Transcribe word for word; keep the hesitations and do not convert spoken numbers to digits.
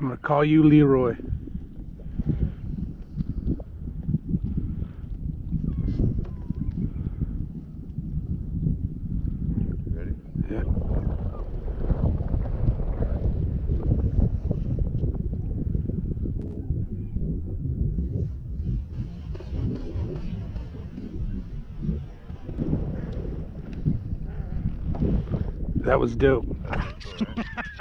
I'm gonna call you Leroy. Ready? Yeah. That was dope.